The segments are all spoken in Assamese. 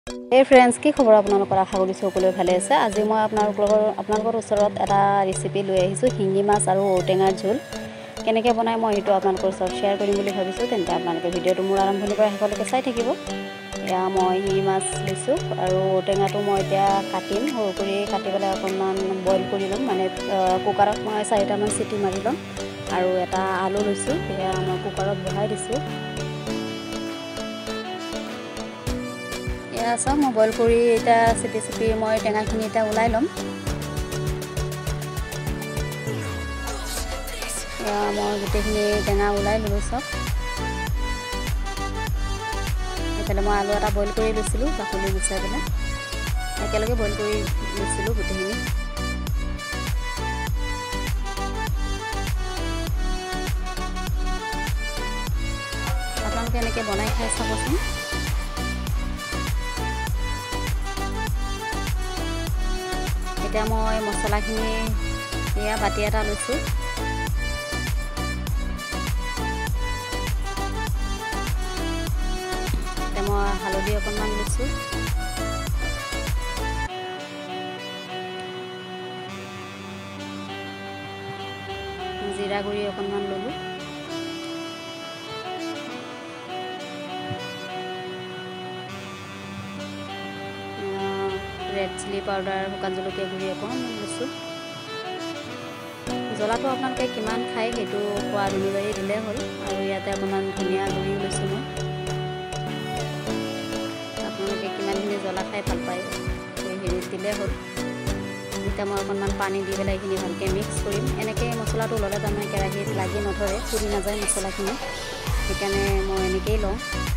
Hey friends, কি খবৰ আপোনালোকৰ আশা কৰিছো সকলোৱে ভালে আছে। আজি মই আপোনালোকৰ ওচৰত এটা ৰেচিপি লৈ আহিছো হিঙি মাছ আৰু ঔটেঙাৰ ঝোল। কেনেকৈ বনাই মই এটো আপোনালোকৰ ওচৰত শেয়াৰ কৰিম বুলি ভাবিছো। তেন্তে আপোনালোকে ভিডিওটো মোৰ আৰম্ভণিৰ পৰা শেষলৈকে চাই থাকিব। এয়া মই হিঙি মাছ লৈছো আৰু ঔটেঙাটো মই এতিয়া কাটিম। সৰু কৰি কাটি পেলাই অকণমান বইল কৰি ল'ম, মানে কুকাৰত মই 4টামান চিটি মাৰি ল'ম। আৰু এটা আলু লৈছো, এয়া মই কুকাৰত বহাই দিছো। চাওক মই বইল কৰি এটা চিপি মই টেঙাখিনি এটা ওলাই ল'ম। মই গোটেইখিনি টেঙা ওলাই ল'লোঁ চাওক। এইফালে মই আলু এটা বইল কৰি লৈছিলোঁ, বাকলি গুচাই পেলাই একেলগে বইল কৰি লৈছিলোঁ গোটেইখিনি। আপোনালোকে এনেকৈ বনাই খাই চাবচোন। এতিয়া মই মছলাখিনি এয়া বাতি এটা লৈছোঁ। এতিয়া মই হালধি অকণমান লৈছোঁ, জিৰা গুড়ি অকণমান ল'লোঁ, ৰেড চিলি পাউডাৰ, শুকান জলকীয়া গুড়ি অকণমান লৈছোঁ। জ্বলাটো আপোনালোকে কিমান খায় সেইটো সোৱাদ অনুযায়ী দিলে হ'ল। আৰু ইয়াতে অকণমান ধনিয়া গুড়িও লৈছোঁ মই। আপোনালোকে কিমানখিনি জ্বলা খাই ভাল পায় সেইখিনিত দিলে হ'ল। এতিয়া মই অকণমান পানী দি পেলাই এইখিনি ভালকৈ মিক্স কৰিম। এনেকৈ মছলাটো ল'লে তাৰমানে কেৰাহীত লাগি নধৰে, পুৰি নাযায় মছলাখিনি, সেইকাৰণে মই এনেকৈয়ে লওঁ।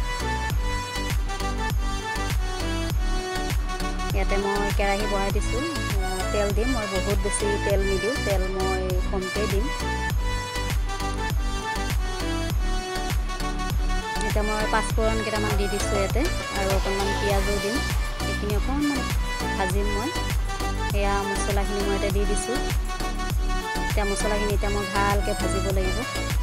ইয়াতে মই কেৰাহী বহাই দিছোঁ, তেল দিম। মই বহুত বেছি তেল নিদিওঁ, তেল মই কমকৈ দিম। এতিয়া মই পাঁচফোৰণ কেইটামান দি দিছোঁ ইয়াতে, আৰু অকণমান পিঁয়াজো দিম। এইখিনি অকণমান ভাজিম মই। এয়া মছলাখিনি মই এতিয়া দি দিছোঁ। এতিয়া মছলাখিনি এতিয়া মই ভালকৈ ভাজিব লাগিব।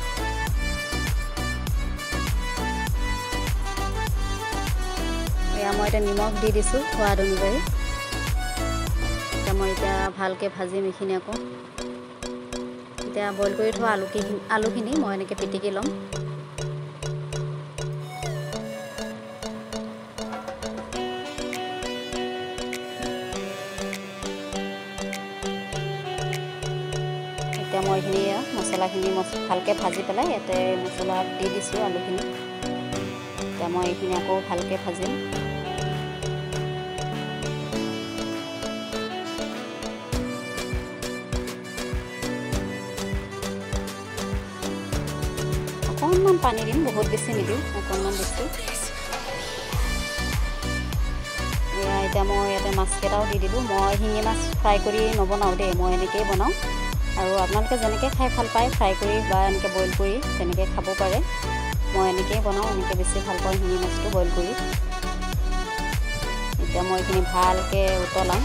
এয়া মই এতিয়া নিমখ দি দিছোঁ সোৱাদ অনুযায়ী। এতিয়া মই ভালকৈ ভাজিম এইখিনি আকৌ। এতিয়া বইল কৰি থোৱা আলুখিনি মই এনেকৈ পিটিকি ল'ম। এতিয়া মই এইখিনি মছলাখিনি ভালকৈ ভাজি পেলাই ইয়াতে মছলা দি দিছোঁ আলুখিনি। এতিয়া মই এইখিনি আকৌ ভালকৈ ভাজিম। অকণমান পানী দিম, বহুত বেছি নিদিওঁ, অকণমান দিছোঁ। এতিয়া মই ইয়াতে মাছকেইটাও দি দিলোঁ। মই শিঙি মাছ ফ্ৰাই কৰি নবনাওঁ দেই, মই এনেকৈয়ে বনাওঁ। আৰু আপোনালোকে যেনেকৈ খাই ভাল পায়, ফ্ৰাই কৰি বা এনেকৈ বইল কৰি তেনেকৈ খাব পাৰে। মই এনেকৈয়ে বনাওঁ, এনেকৈ বেছি ভাল পাওঁ শিঙি মাছটো বইল কৰি। এতিয়া মই এইখিনি ভালকৈ উতলাম।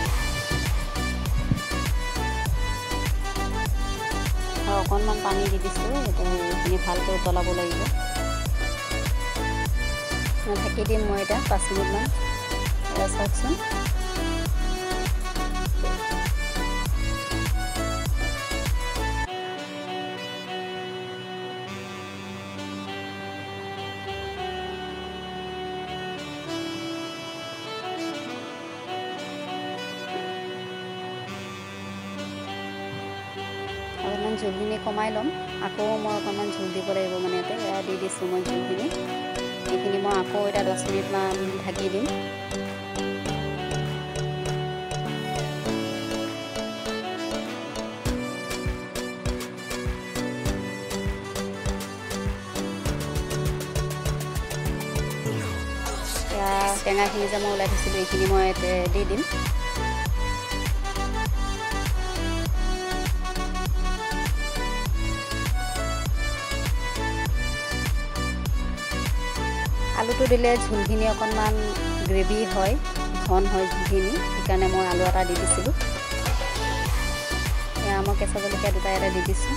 আৰু অকণমান পানী দি দিছোঁ। এইখিনি ভালকৈ উতলাব লাগিব। ঢাকি দিম মই এতিয়া 5 মিনিটমান। এয়া চাওকচোন। অকণমান জোলখিনি কমাই ল'ম, আকৌ মই অকণমান জোল দিব লাগিব। মানে ইয়াতে এয়া দি দিছোঁ মই জোলখিনি। এইখিনি মই আকৌ এতিয়া 10 মিনিটমান ঢাকি দিম। এয়া টেঙাখিনি যে মই ওলাই থৈছিলোঁ এইখিনি মই দি দিম। আলুটো দিলে ঝোলখিনি অকণমান গ্ৰেভি হয়, ঘন হয় ঝোলখিনি, সেইকাৰণে মই আলু এটা দি দিছিলোঁ। এয়া মই কেঁচা জলকীয়া দুটা এটা দি দিছোঁ।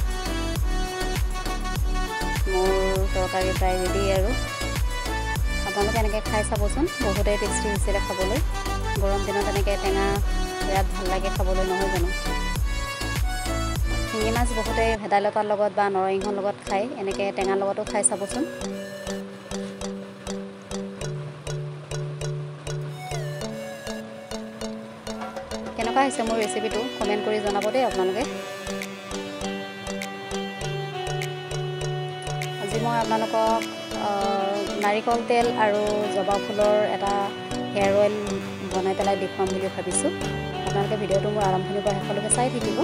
মোৰ তৰকাৰী প্ৰায় ৰেডি আৰু আপোনালোকে এনেকৈ খাই চাবচোন, বহুতেই টেষ্টি হৈছিলে খাবলৈ। গৰম দিনত এনেকৈ টেঙা বিৰাট ভাল লাগে খাবলৈ, নহয় জানো? শিঙি মাছ বহুতেই ভেদাইলতাৰ লগত বা নৰসিংহৰ লগত খায়, এনেকৈ টেঙাৰ লগতো খাই চাবচোন। কেনেকুৱা হৈছে মোৰ ৰেচিপিটো কমেণ্ট কৰি জনাব দেই আপোনালোকে। আজি মই আপোনালোকক নাৰিকল তেল আৰু জবা ফুলৰ এটা হেয়াৰ অইল বনাই পেলাই দেখুৱাম বুলি ভাবিছোঁ। আপোনালোকে ভিডিঅ'টো মোৰ আৰম্ভণিৰ পৰা শেষলৈকে চাই থাকিব।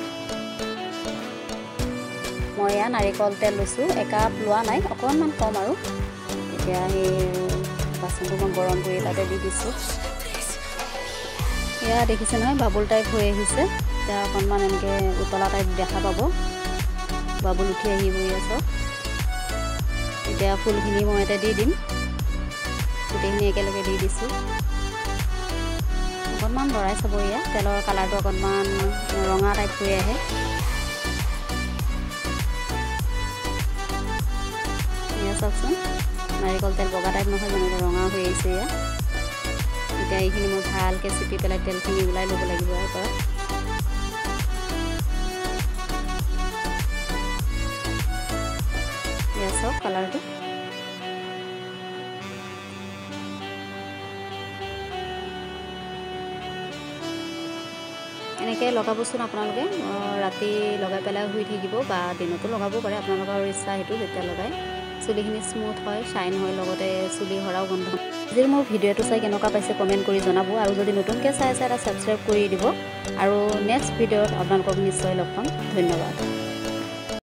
মই এয়া নাৰিকল তেল লৈছোঁ, একাপ লোৱা নাই, অকণমান কম আৰু। এতিয়া সেই বাচনটো মই গৰম কৰি তাতে দি দিছোঁ। এয়া দেখিছে নহয়, বাবুল টাইপ হৈ আহিছে। এতিয়া অকণমান এনেকৈ উতলা টাইপ দেখা পাব, বাবুল উঠি আহিব আছে। এতিয়া ফুলখিনি মই ইয়াতে দি দিম, গোটেইখিনি একেলগে দি দিছোঁ। অকণমান লৰাই চাব, এয়া তেলৰ কালাৰটো অকণমান ৰঙা টাইপ হৈ আহে। এয়া চাওকচোন, নাৰিকল তেল বগা টাইপ নহয় জানো, ৰঙা হৈ আহিছে এয়া। এতিয়া এইখিনি মই ভালকৈ চিপি পেলাই তেলখিনি ওলাই ল'ব লাগিব ইয়াৰ পৰা। এয়া চাওক কালাৰটো। এনেকৈ লগাবচোন আপোনালোকে, ৰাতি লগাই পেলাই শুই থাকিব বা দিনতো লগাব পাৰে, আপোনালোকৰ ইচ্ছা সেইটো যেতিয়া লগায়। চুলিখিনি স্মুথ হয়, শ্বাইন হয়, লগতে চুলি সৰাও বন্ধ। আজিৰ মোৰ ভিডিঅ'টো চাই কেনেকুৱা পাইছে কমেণ্ট কৰি জনাব, আৰু যদি নতুনকৈ চাই এটা ছাবস্ক্ৰাইব কৰি দিব। আৰু নেক্সট ভিডিঅ'ত আপোনালোকক নিশ্চয় লগ পাম। ধন্যবাদ।